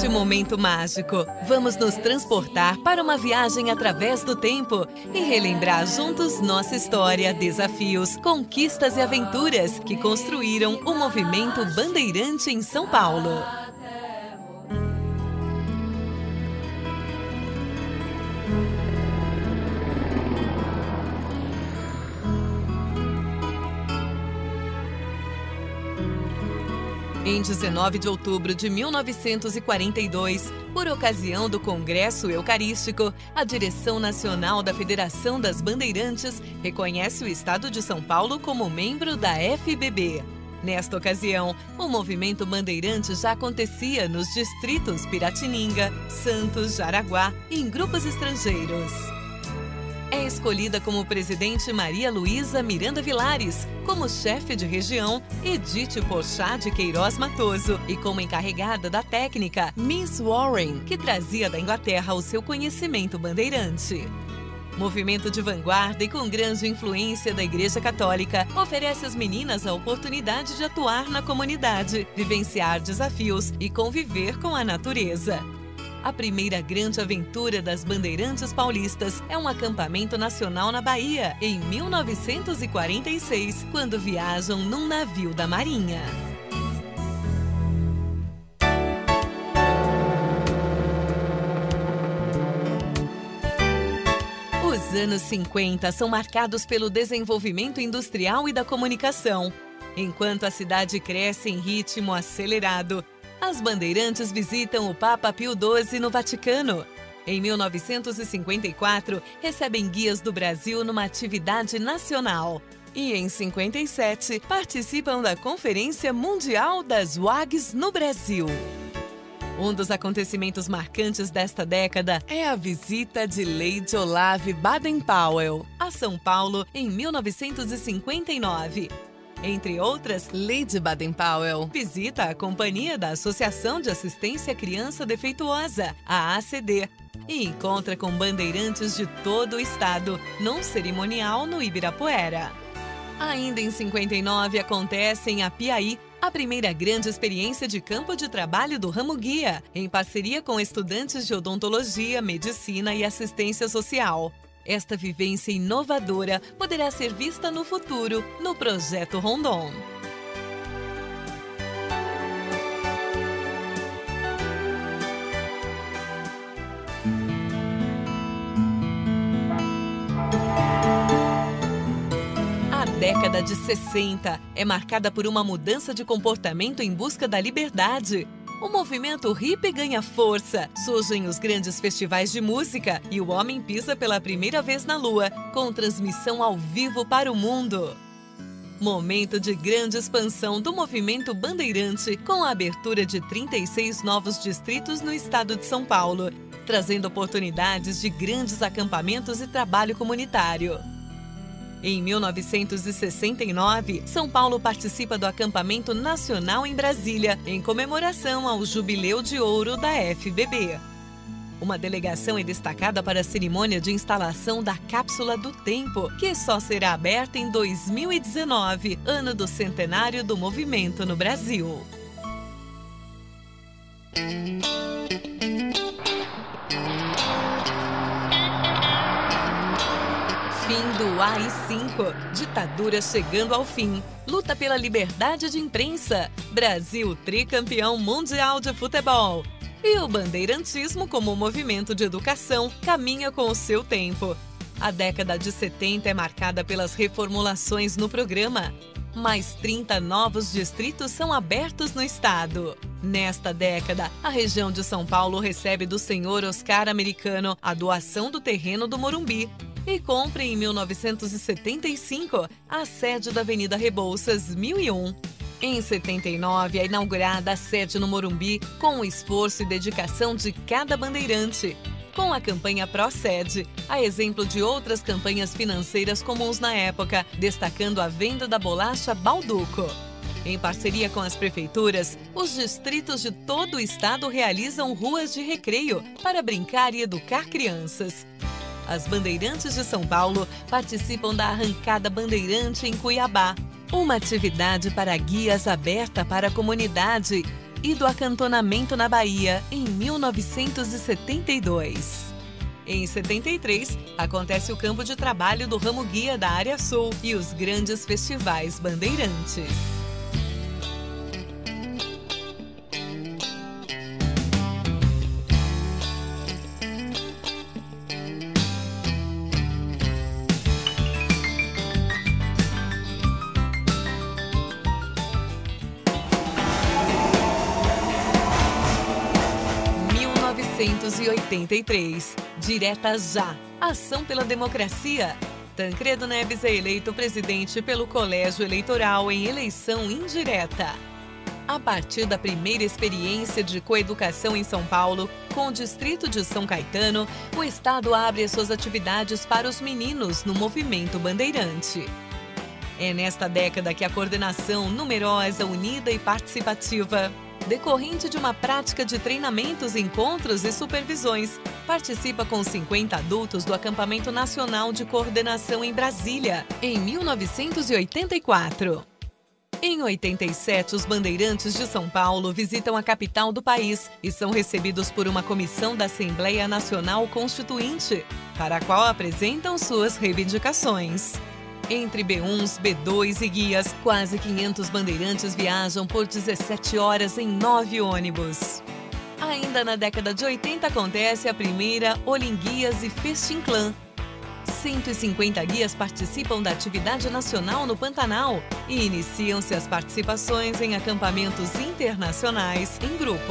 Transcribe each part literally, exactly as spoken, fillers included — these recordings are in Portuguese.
Neste momento mágico, vamos nos transportar para uma viagem através do tempo e relembrar juntos nossa história, desafios, conquistas e aventuras que construíram o movimento bandeirante em São Paulo. Em dezenove de outubro de mil novecentos e quarenta e dois, por ocasião do Congresso Eucarístico, a Direção Nacional da Federação das Bandeirantes reconhece o Estado de São Paulo como membro da F B B. Nesta ocasião, o movimento bandeirante já acontecia nos distritos Piratininga, Santos, Jaraguá e em grupos estrangeiros. É escolhida como presidente Maria Luísa Miranda Vilares, como chefe de região Edith Porchat de Queiroz Matoso e como encarregada da técnica Miss Warren, que trazia da Inglaterra o seu conhecimento bandeirante. Movimento de vanguarda e com grande influência da Igreja Católica, oferece às meninas a oportunidade de atuar na comunidade, vivenciar desafios e conviver com a natureza. A primeira grande aventura das bandeirantes paulistas é um acampamento nacional na Bahia, em mil novecentos e quarenta e seis, quando viajam num navio da Marinha. Os anos cinquenta são marcados pelo desenvolvimento industrial e da comunicação. Enquanto a cidade cresce em ritmo acelerado, as bandeirantes visitam o Papa Pio doze no Vaticano. Em mil novecentos e cinquenta e quatro, recebem guias do Brasil numa atividade nacional. E em cinquenta e sete, participam da Conferência Mundial das W A Gs no Brasil. Um dos acontecimentos marcantes desta década é a visita de Lady Olave Baden-Powell a São Paulo em mil novecentos e cinquenta e nove. Entre outras, Lady Baden-Powell visita a companhia da Associação de Assistência à Criança Defeituosa, a A C D, e encontra com bandeirantes de todo o estado, num cerimonial no Ibirapuera. Ainda em cinquenta e nove, acontece em Apiaí a primeira grande experiência de campo de trabalho do ramo guia, em parceria com estudantes de odontologia, medicina e assistência social. Esta vivência inovadora poderá ser vista no futuro, no Projeto Rondon. A década de sessenta é marcada por uma mudança de comportamento em busca da liberdade. O movimento hippie ganha força, surgem os grandes festivais de música e o homem pisa pela primeira vez na Lua, com transmissão ao vivo para o mundo. Momento de grande expansão do movimento bandeirante, com a abertura de trinta e seis novos distritos no estado de São Paulo, trazendo oportunidades de grandes acampamentos e trabalho comunitário. Em mil novecentos e sessenta e nove, São Paulo participa do acampamento nacional em Brasília, em comemoração ao Jubileu de Ouro da F B B. Uma delegação é destacada para a cerimônia de instalação da Cápsula do Tempo, que só será aberta em dois mil e dezenove, ano do centenário do movimento no Brasil. Fim do A I cinco, ditadura chegando ao fim, luta pela liberdade de imprensa, Brasil tricampeão mundial de futebol. E o bandeirantismo como movimento de educação caminha com o seu tempo. A década de setenta é marcada pelas reformulações no programa. Mais trinta novos distritos são abertos no estado. Nesta década, a região de São Paulo recebe do senhor Oscar Americano a doação do terreno do Morumbi e compra em mil novecentos e setenta e cinco a sede da Avenida Rebouças mil e um. Em setenta e nove, é inaugurada a sede no Morumbi com o esforço e dedicação de cada bandeirante. Com a campanha Pró-Sede, a exemplo de outras campanhas financeiras comuns na época, destacando a venda da bolacha Balduco. Em parceria com as prefeituras, os distritos de todo o estado realizam ruas de recreio para brincar e educar crianças. As Bandeirantes de São Paulo participam da Arrancada Bandeirante em Cuiabá, uma atividade para guias aberta para a comunidade e do acantonamento na Bahia, em mil novecentos e setenta e dois. Em setenta e três, acontece o campo de trabalho do ramo guia da Área Sul e os grandes festivais bandeirantes. mil novecentos e oitenta e três. Direta Já. Ação pela Democracia. Tancredo Neves é eleito presidente pelo Colégio Eleitoral em eleição indireta. A partir da primeira experiência de coeducação em São Paulo, com o distrito de São Caetano, o Estado abre as suas atividades para os meninos no movimento bandeirante. É nesta década que a coordenação numerosa, unida e participativa, decorrente de uma prática de treinamentos, encontros e supervisões, participa com cinquenta adultos do Acampamento Nacional de Coordenação em Brasília, em mil novecentos e oitenta e quatro. Em oitenta e sete, os bandeirantes de São Paulo visitam a capital do país e são recebidos por uma comissão da Assembleia Nacional Constituinte, para a qual apresentam suas reivindicações. Entre B uns, B dois e guias, quase quinhentos bandeirantes viajam por dezessete horas em nove ônibus. Ainda na década de oitenta acontece a primeira Olinguias e Festinclã. cento e cinquenta guias participam da atividade nacional no Pantanal e iniciam-se as participações em acampamentos internacionais em grupo.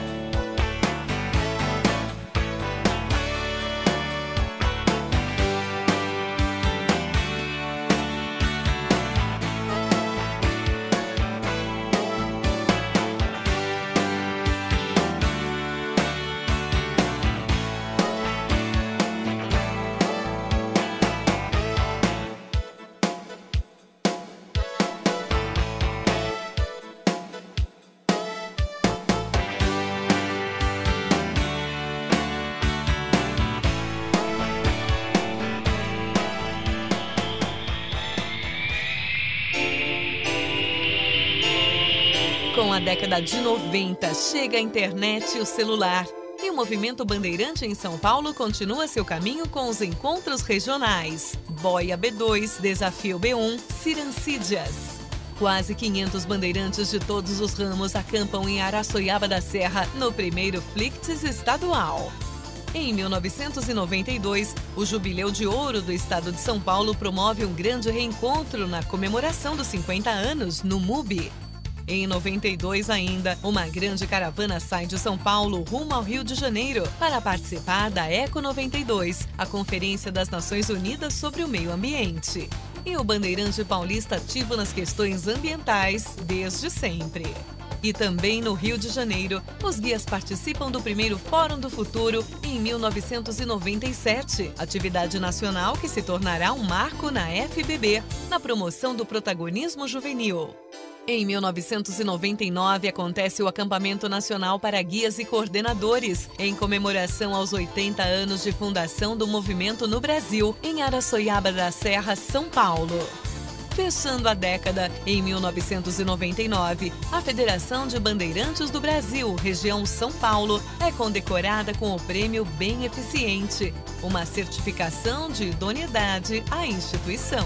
Com a década de noventa, chega a internet e o celular. E o movimento bandeirante em São Paulo continua seu caminho com os encontros regionais. Boia B dois, Desafio B um, Cirancídias. Quase quinhentos bandeirantes de todos os ramos acampam em Araçoiaba da Serra no primeiro Flicts estadual. Em mil novecentos e noventa e dois, o Jubileu de Ouro do Estado de São Paulo promove um grande reencontro na comemoração dos cinquenta anos no MUBI. Em noventa e dois ainda, uma grande caravana sai de São Paulo rumo ao Rio de Janeiro para participar da Eco noventa e dois, a Conferência das Nações Unidas sobre o Meio Ambiente. E o bandeirante paulista ativo nas questões ambientais desde sempre. E também no Rio de Janeiro, os guias participam do primeiro Fórum do Futuro em mil novecentos e noventa e sete, atividade nacional que se tornará um marco na F B B, na promoção do protagonismo juvenil. Em mil novecentos e noventa e nove, acontece o Acampamento Nacional para Guias e Coordenadores, em comemoração aos oitenta anos de fundação do movimento no Brasil, em Araçoiaba da Serra, São Paulo. Fechando a década, em mil novecentos e noventa e nove, a Federação de Bandeirantes do Brasil, região São Paulo, é condecorada com o Prêmio Bem Eficiente, uma certificação de idoneidade à instituição.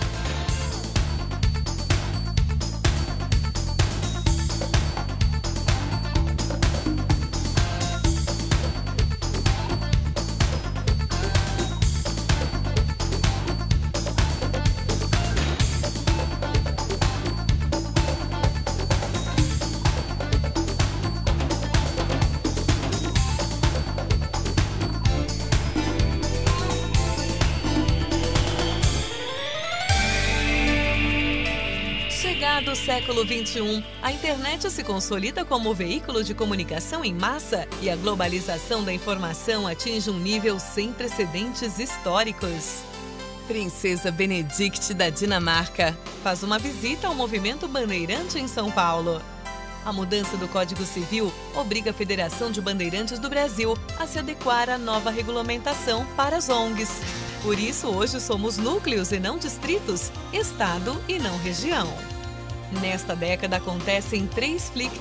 Do século vinte e um, a internet se consolida como veículo de comunicação em massa e a globalização da informação atinge um nível sem precedentes históricos. Princesa Benedict da Dinamarca faz uma visita ao movimento bandeirante em São Paulo. A mudança do Código Civil obriga a Federação de Bandeirantes do Brasil a se adequar à nova regulamentação para as O N Gs. Por isso, hoje somos núcleos e não distritos, estado e não região. Nesta década acontecem três Flicts,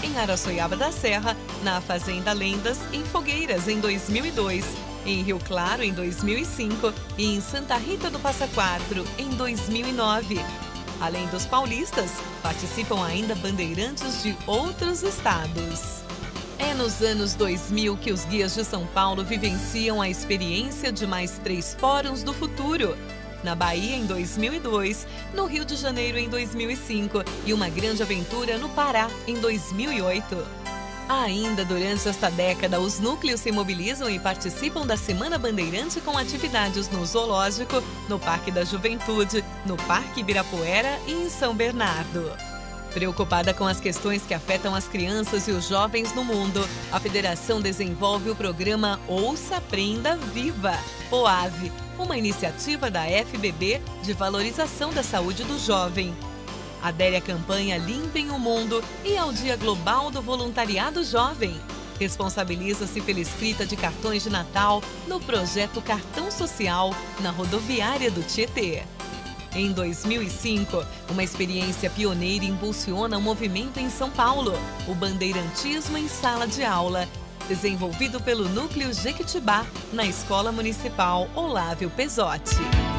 em Araçoiaba da Serra, na Fazenda Lendas, em Fogueiras, em dois mil e dois, em Rio Claro, em dois mil e cinco e em Santa Rita do Passa Quatro, em dois mil e nove. Além dos paulistas, participam ainda bandeirantes de outros estados. É nos anos dois mil que os guias de São Paulo vivenciam a experiência de mais três Fóruns do Futuro. Na Bahia, em dois mil e dois, no Rio de Janeiro, em dois mil e cinco e uma grande aventura no Pará, em dois mil e oito. Ainda durante esta década, os núcleos se mobilizam e participam da Semana Bandeirante com atividades no Zoológico, no Parque da Juventude, no Parque Ibirapuera e em São Bernardo. Preocupada com as questões que afetam as crianças e os jovens no mundo, a Federação desenvolve o programa Ouça, Aprenda, Viva, O A V, uma iniciativa da F B B de valorização da saúde do jovem. Adere à campanha Limpem o Mundo e ao Dia Global do Voluntariado Jovem. Responsabiliza-se pela escrita de cartões de Natal no projeto Cartão Social na rodoviária do Tietê. Em dois mil e cinco, uma experiência pioneira impulsiona o movimento em São Paulo, o bandeirantismo em sala de aula, desenvolvido pelo Núcleo Jequitibá, na Escola Municipal Olávio Pezzotti.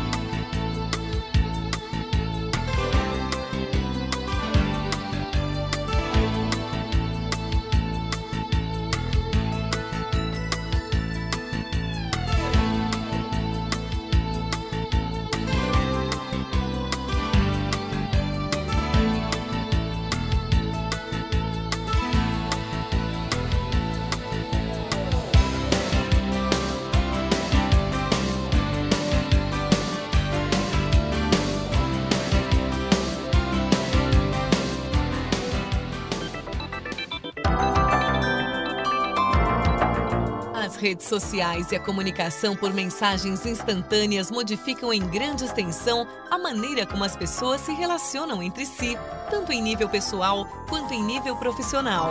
As redes sociais e a comunicação por mensagens instantâneas modificam em grande extensão a maneira como as pessoas se relacionam entre si, tanto em nível pessoal quanto em nível profissional.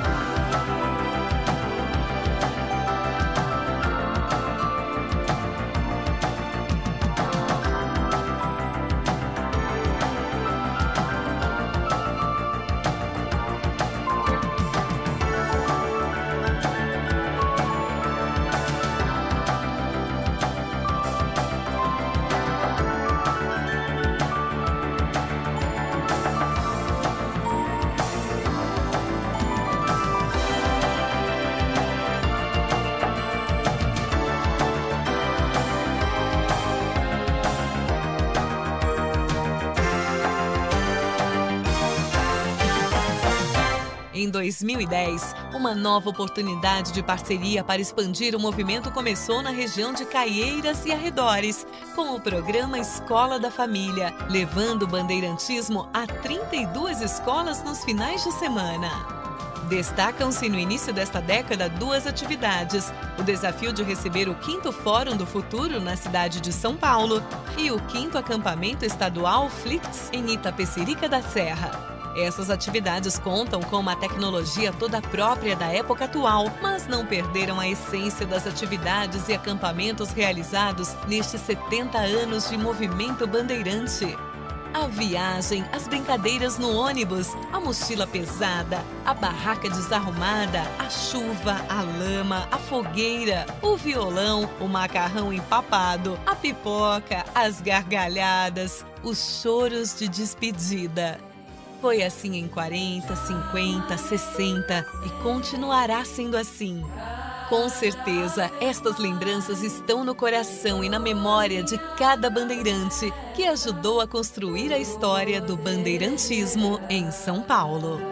Em dois mil e dez, uma nova oportunidade de parceria para expandir o movimento começou na região de Caieiras e arredores, com o programa Escola da Família, levando o bandeirantismo a trinta e duas escolas nos finais de semana. Destacam-se no início desta década duas atividades: o desafio de receber o quinto Fórum do Futuro na cidade de São Paulo e o quinto acampamento estadual Flix em Itapecerica da Serra. Essas atividades contam com uma tecnologia toda própria da época atual, mas não perderam a essência das atividades e acampamentos realizados nestes setenta anos de movimento bandeirante. A viagem, as brincadeiras no ônibus, a mochila pesada, a barraca desarrumada, a chuva, a lama, a fogueira, o violão, o macarrão empapado, a pipoca, as gargalhadas, os choros de despedida. Foi assim em quarenta, cinquenta, sessenta e continuará sendo assim. Com certeza, estas lembranças estão no coração e na memória de cada bandeirante que ajudou a construir a história do bandeirantismo em São Paulo.